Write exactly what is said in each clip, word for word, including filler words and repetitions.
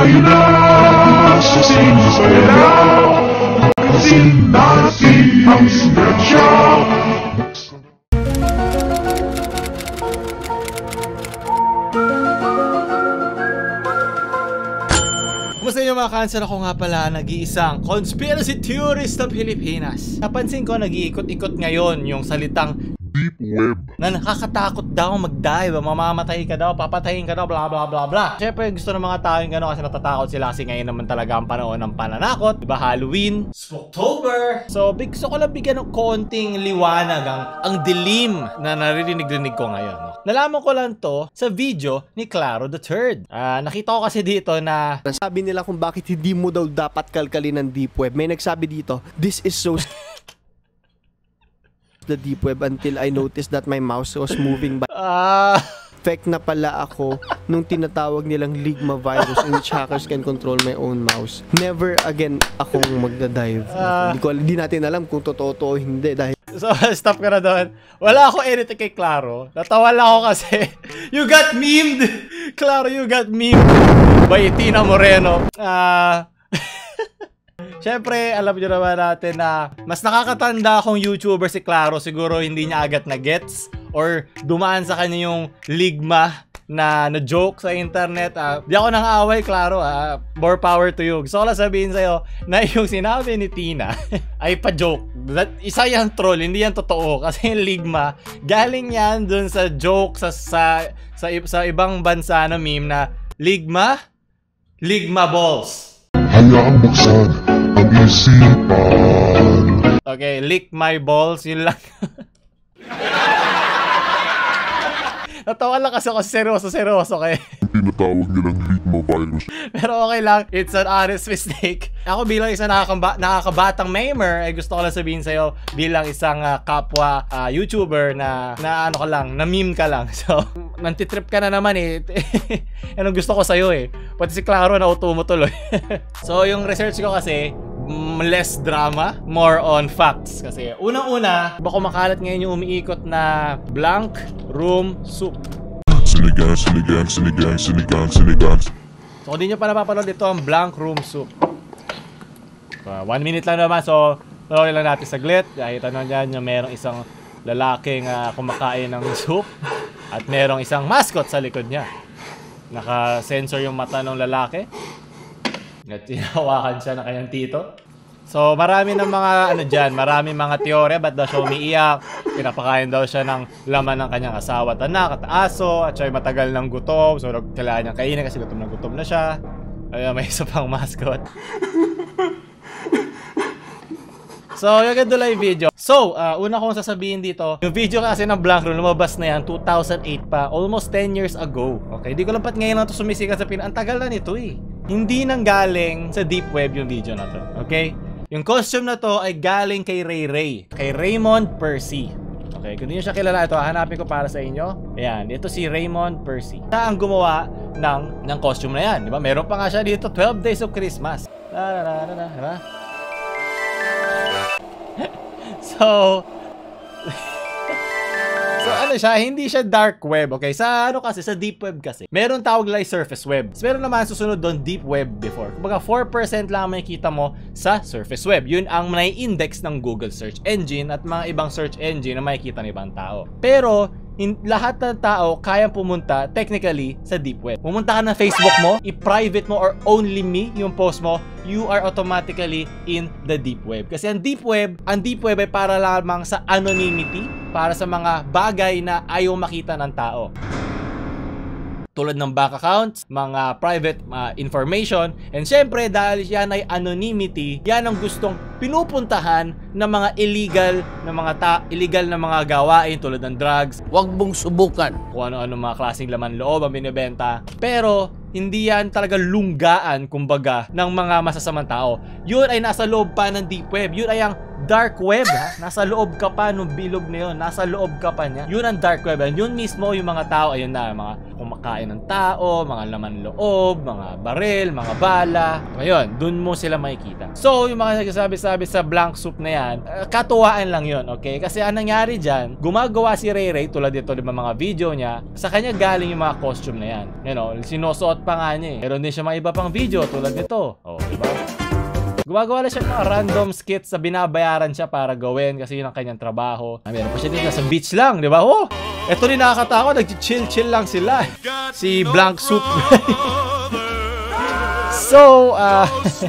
tayo na sa sineskwela. Alisin natin ang sinesya. Kumusta nyo mga cancel? Ako nga pala, nag-iisang conspiracy theorist ng Pilipinas. Napansin ko, nag-iikot-ikot ngayon yung salitang deep web na nakakatakot daw mag-dive, mamamatay ka daw, papatayin ka daw, bla bla bla bla. Siyempre gusto ng mga tao yung gano'n kasi natatakot sila kasi ngayon naman talaga ang panahon ng pananakot, diba? Halloween, Spooktober. So big, gusto ko lang bigyan ng konting liwanag ang, ang dilim na naririnig-rinig ko ngayon, no? Nalaman ko lang to sa video ni CLARO the third. Uh, nakita ko kasi dito na sabi nila kung bakit hindi mo daw dapat kalkalin ng deep web. May nagsabi dito, this is so the deep web until I noticed that my mouse was moving by. Ah... Uh... Fake na pala ako nung tinatawag nilang LIGMA virus in which hackers can control my own mouse. Never again akong magda-dive. Uh, hindi, ko, hindi natin alam kung totoo to o hindi dahil... So, stop ka na doon. Wala ako editing kay CLARO. Natawa lang ako kasi you got memed! CLARO, you got memed by Tina Moreno. Ah... Uh, Siyempre, alam nyo naman natin na mas nakakatanda akong YouTuber si CLARO. Siguro hindi niya agad na gets or dumaan sa kanya yung ligma na na joke sa internet. Uh, di ako nang away, CLARO. Uh, more power to you. Gusto ko lang sabihin sa'yo na yung sinabi ni Tina ay pa-joke. That, isa yan troll, hindi yan totoo. Kasi yung ligma, galing yan dun sa joke sa, sa, sa, sa ibang bansa na meme na ligma, ligma balls. Hayaang buksan ang isipan. Okay, lick my balls, yun lang. Natawa lang kasi ako seryoso-seryoso kayo. Tinatawag nilang LIGMA virus. Pero okay lang, it's an honest mistake. Ako bilang isang nakakaba nakakabatang memer, ay gusto ko lang sabihin sa'yo bilang isang uh, kapwa uh, YouTuber na, na ano ka lang, na meme ka lang. So, nantitrip ka na naman eh. Yan ang gusto ko sa'yo eh. Pati si CLARO na utumo tuloy. So, yung research ko kasi, less drama, more on facts. Kasi unang-una, iba kumakalat ngayon yung umiikot na blank room soup. Sinigang, sinigang, sinigang, sinigang, sinigang. So kung di nyo pa napapanood, ito ang blank room soup. uh, One minute lang naman. So tuloy lang natin saglit. Kahit ano dyan, yung merong isang lalaking uh, kumakain ng soup at merong isang mascot sa likod niya. Naka-sensor yung mata ng lalaki at tinawakan siya ng kanyang tito. So marami ng mga ano dyan, marami mga teorya. Ba't daw siya umiiyak? Pinapakain daw siya ng laman ng kanyang asawa at anak at aso. At siya ay matagal ng gutom. So kailangan niyang kainin kasi gutom na gutom na siya. Kaya may isa pang mascot. So yung ganda lang yung video. So uh, una kong sasabihin dito, yung video kasi ng blank room lumabas na yan two thousand eight pa, almost ten years ago. Okay, di ko lang pat ngayon lang ito sumisikat sa Pinas. Ang tagal na nito eh. Hindi nang galing sa deep web yung video na to. Okay? Yung costume na to ay galing kay Ray Ray. Kay Raymond Percy. Okay, kung di nyo siya kilala, ito hanapin ko para sa inyo. Ayan, ito si Raymond Percy. Siya ang gumawa ng, ng costume na yan. Diba? Meron pa nga siya dito, twelve Days of Christmas. Da, da, da, da, da, diba? So, so ano siya, hindi siya dark web, okay? Sa ano kasi, sa deep web kasi, meron tawag lang surface web. Meron naman susunod doon deep web before. Kumbaga four percent lang makikita mo sa surface web. Yun ang nai-index ng Google search engine at mga ibang search engine na makikita ng ibang tao. Pero, in, lahat ng tao kayang pumunta technically sa deep web. Pumunta ka na Facebook mo, i-private mo or only me yung post mo, you are automatically in the deep web. Kasi ang deep web, ang deep web ay para lamang sa anonymity, para sa mga bagay na ayaw makita ng tao. Tulad ng bank accounts, mga private uh, information, and syempre dahil yan ay anonymity, yan ang gustong pinupuntahan ng mga illegal na mga ta illegal na mga gawain tulad ng drugs. Huwag mong subukan kung ano-ano mga klaseng laman loob ang binibenta. Pero hindi yan talaga lunggaan kumbaga ng mga masasamang tao. Yun ay nasa loob pa ng deep web. Yun ay ang dark web, ha? Nasa loob ka pa nung bilog na yun. Nasa loob ka pa niya. Yun ang dark web. And yun mismo yung mga tao, ayun na, mga kumakain ng tao, mga laman loob, mga baril, mga bala. Ngayon, dun mo sila makikita. So, yung mga nagsasabi-sabi sa blank soup na yan, uh, katuwaan lang yun, okay? Kasi anong nangyari dyan, gumagawa si Ray Ray, tulad dito, di ba, mga video niya, sa kanya galing yung mga costume na yan. You know, sinusuot pa nga niya eh. Meron din siya mga iba pang video tulad nito. Oh, diba? Gumagawa na siya ng mga random skits na binabayaran siya para gawin kasi yun ang kanyang trabaho. Ah, meron pa siya dito sa beach lang, di ba? Oh, eto rin nakakatakot. Nag-chill-chill lang sila. Si Blank Soup. So, ah... Uh,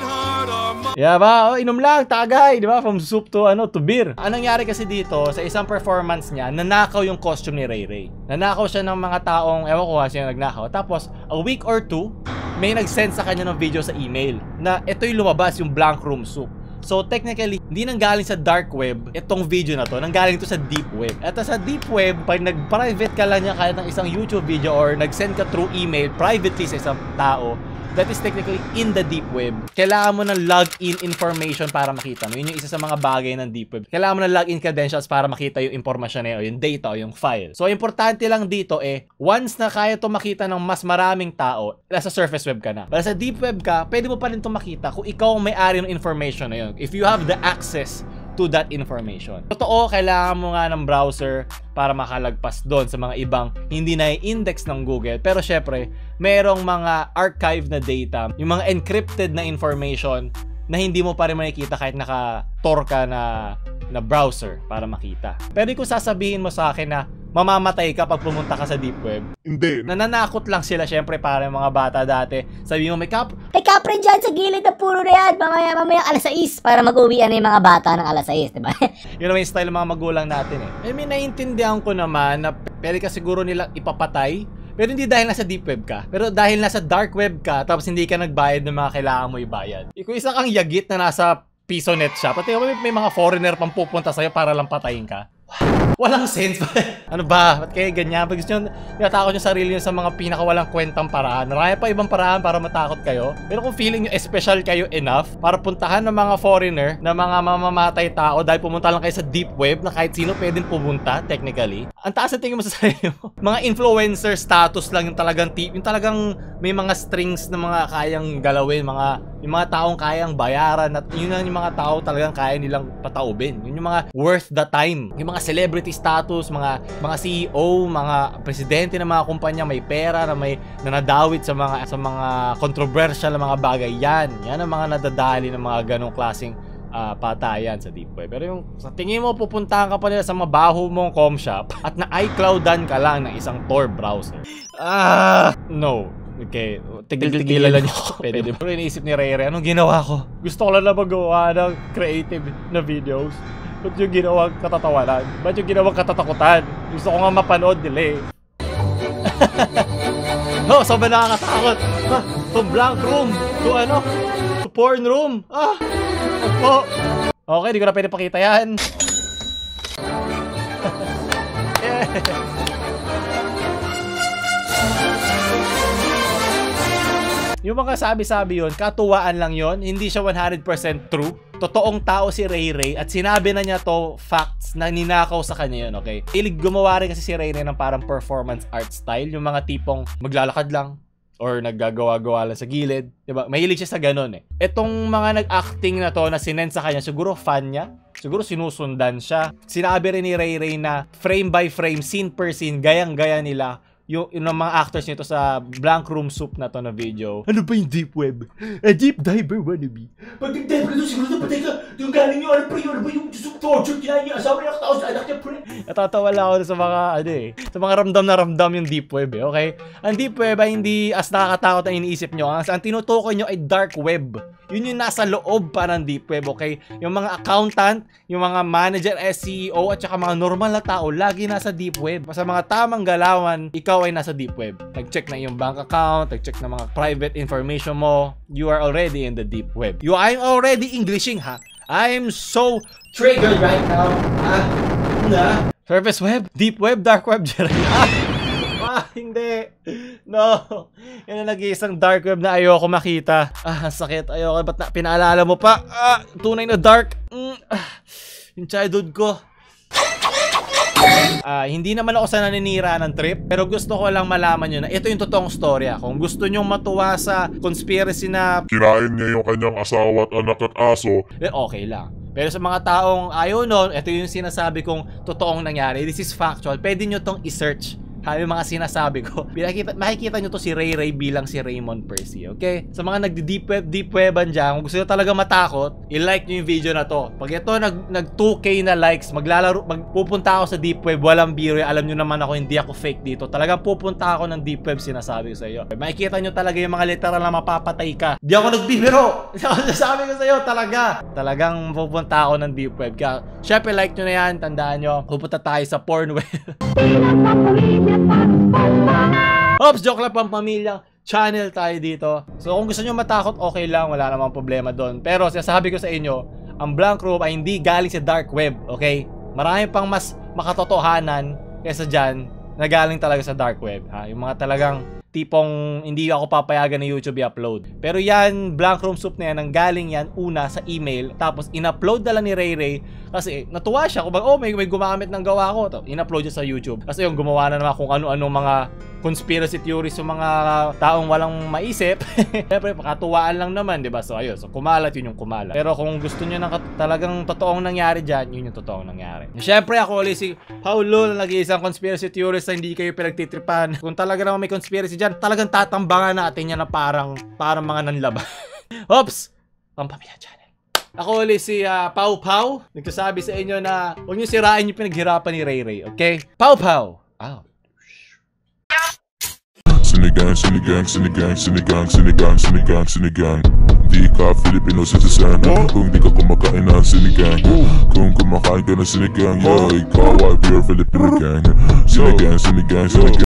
yeah ba? Oh, inom lang, tagay, di ba? From soup to ano, to beer. Anong nangyari kasi dito, sa isang performance niya, nanakaw yung costume ni Ray Ray. Nanakaw siya ng mga taong, ewan ko nga siya nagnakaw. Tapos, a week or two, may nag-send sa kanya ng video sa email na ito yung lumabas, yung blank room soup. So, technically, hindi nanggaling sa dark web itong video na to. Nanggaling to sa deep web. At sa deep web, pag nag-private ka lang niya kahit ng isang YouTube video or nag-send ka through email privately sa isang tao, that is technically in the deep web. Kailangan mo ng login information para makita mo. Yun yung isa sa mga bagay ng deep web. Kailangan mo ng login credentials para makita yung information na yun, o yung data, o yung file. So, importante lang dito eh, once na kaya ito makita ng mas maraming tao, nasa surface web ka na. Pero sa deep web ka, pwede mo pa rin ito makita kung ikaw ang may-ari ng information na yun. If you have the access to that information. Totoo, kailangan mo nga ng browser para makalagpas doon sa mga ibang hindi na i-index ng Google. Pero syempre, merong mga archive na data, yung mga encrypted na information na hindi mo pa rin makikita kahit naka-tor ka na, na browser para makita. Pero kung sasabihin mo sa akin na mamamatay ka pag pumunta ka sa deep web, Hindi. nananakot lang sila syempre para yung mga bata dati. Sabi mo may kap May kapre dyan sa gilid ng puno na yan. Mamaya, mamaya alas sais para mag-uwian na yung mga bata ng alas sais, diba? yun naman yung style ng mga magulang natin eh. I mean, naiintindihan ko naman na pwede ka siguro nilang ipapatay, pero hindi dahil nasa deep web ka. Pero dahil nasa dark web ka, tapos hindi ka nagbayad ng mga kailangan mo ibayad. Kung isa kang yagit na nasa piso net shop, pati may, may mga foreigner pang pupunta sa'yo para lang patayin ka. Walang sense. Ano ba? Ba't kayo ganyan? Pag gusto nyo, tinatakot nyo sarili nyo sa mga pinakawalang kwentang paraan. Marami pa ibang paraan para matakot kayo. Pero kung feeling nyo special kayo enough para puntahan ng mga foreigner, na mga mamamatay tao dahil pumunta lang kayo sa deep web na kahit sino pwedeng pumunta, technically, ang taas na tingin mo sa sarili mo. Mga influencer status lang yung talagang tip, yung talagang may mga strings na mga kayang galawin, mga yung mga taong kayang bayaran, at yun lang yung mga tao talagang kaya nilang pataubin. Yun yung mga worth the time. Yung mga celebrity status, mga mga C E O, mga presidente ng mga kumpanya may pera na may nanadawit sa mga sa mga controversial na mga bagay. Yan, yan ang mga nadadali ng mga ganong klaseng uh, patayan sa deep web. Pero yung sa tingin mo pupuntahan ka pa nila sa mabaho mong com shop at na iCloudan ka lang ng isang Tor browser. Ah, no. Okay, tigil-tigilan lang nyo. Pwede ba? Pero iniisip ni Ray Ray, anong ginawa ko? Gusto ko lang na magawa ng creative na videos. Ba't yung ginawang katatawanan? Ba't yung ginawang katatakutan? Gusto ko nga mapanood nila eh. No, sobrang nakakatakot. Ha? To blank room. To ano? To porn room. Ah! Opo. Okay, di ko na pwede pakita yan. Yeah. Yung mga sabi-sabi yun, katuwaan lang yun. Hindi siya one hundred percent true. Totoong tao si Ray Ray at sinabi na niya to facts na ninakaw sa kanya yun, okay? Ilig gumawa rin kasi si Ray Ray ng parang performance art style. Yung mga tipong maglalakad lang or naggagawa-gawa lang sa gilid. Diba? Mahilig siya sa ganun eh. Etong mga nag-acting na to na sinend sa kanya, siguro fan niya. Siguro sinusundan siya. Sinabi rin ni Ray Ray na frame by frame, scene per scene, gayang-gaya nila yung, yung mga actors nito sa blank room soup na to na video. Ano ba yung deep web? A deep diver wannabe. Pag deep diver ka doon, siguro na patay ka. Yung galing nyo, ano pa yun? Ano ba yung torture kinahin niya? Asawa niya, katao sa anak niya, pre. Natatawa lang ako sa mga, ano eh, sa mga ramdam na ramdam yung deep web eh, okay? Ang deep web ay hindi as nakakatakot ang iniisip nyo. Ang, ang tinutukoy nyo ay dark web. Yun yung nasa loob pa ng deep web, okay? Yung mga accountant, yung mga manager, C E O, at saka mga normal na tao, lagi nasa deep web. Sa mga tamang galawan, ikaw ay nasa deep web. Nag-check na yung bank account, nag-check na mga private information mo. You are already in the deep web. You I'm already Englishing, ha? I'm so triggered right now. Ah, na. Surface web, deep web, dark web, ah, ah, hindi. No. Yan ang nag-iisang dark web na ayoko makita. Ah, sakit. Ayoko. Ba't na pinaalala mo pa? Ah, tunay na dark. Mm, ah, yung childhood ko. Uh, hindi naman ako sa naninira ng trip, pero gusto ko lang malaman nyo na ito yung totoong storya. Kung gusto nyong matuwa sa conspiracy na Kinain niya yung kanyang asawa at anak at aso, eh, okay lang. Pero sa mga taong ayaw nun, ito yung sinasabi kong totoong nangyari. This is factual. Pwede nyo tong i-search. Ha, yung mga sinasabi ko. Makikita, makikita nyo to si Ray Ray bilang si Raymond Percy, okay? Sa mga nagdi-deep web, deep weban dyan, kung gusto nyo talaga matakot, i-like nyo yung video na to. Pag ito nag, nag two K na likes, maglalaro, magpupunta ako sa deep web, walang biro. Alam nyo naman ako, hindi ako fake dito. Talagang pupunta ako ng deep web, sinasabi ko sa iyo. Makikita nyo talaga yung mga literal na mapapatay ka. Di ako nagbibiro. Sabi ko sa iyo, talaga. Talagang pupunta ako ng deep web. Kaya, syempre, like nyo na yan. Tandaan nyo, pupunta tayo sa porn web. Oops, joke lang, pampamilyang channel tayo dito. So kung gusto nyo matakot, okay lang, wala namang problema doon. Pero sinasabi ko sa inyo, ang blank room ay hindi galing sa dark web, okay? Marami pang mas makatotohanan kaysa dyan na galing talaga sa dark web, ha? Yung mga talagang tipong hindi ako papayagan ng YouTube i-upload. Pero yan, blank room soup na yan, ang galing yan una sa email, tapos in-upload na lang ni Ray Ray kasi natuwa siya. Kung oh, may, may gumamit ng gawa ko, in-upload niya sa YouTube. Kasi yung gumawa na naman kung ano-ano mga conspiracy theories yung mga taong walang maisip. Siyempre, pakatuwaan lang naman, di ba? So, ayun. So, kumalat, yun yung kumalat. Pero kung gusto nyo ng talagang totoong nangyari dyan, yun yung totoong nangyari. Siyempre, ako ulit si PaoLUL, nag-iisang conspiracy theorist na hindi kayo pinagtitripan. Kung talaga naman may conspiracy dyan, talagang tatambangan natin yan na parang, parang mga nanlaba. Oops! Pampamilya channel. Ako ulit si uh, Pau Pau. Nagsasabi sa inyo na huwag nyo sirain yung pinaghirapan ni Ray Ray, okay? Pau Pau! Ow. Sinigang, sinigang, sinigang, sinigang, sinigang, sinigang, sinigang. Di ka Filipino citizen kung di ka kumakain ng sinigang. Kung kumakain ka ng sinigang, yo, ikaw ay pure Filipino gang. Sinigang, sinigang, sinigang.